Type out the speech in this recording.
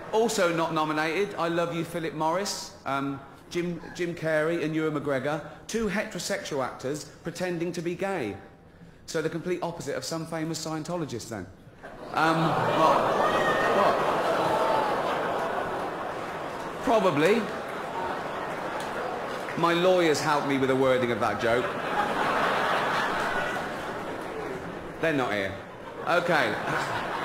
Also not nominated, I Love You, Philip Morris, Jim Carrey and Ewan McGregor, two heterosexual actors pretending to be gay. So the complete opposite of some famous Scientologists then. What? Probably. My lawyers helped me with the wording of that joke. They're not here. Okay.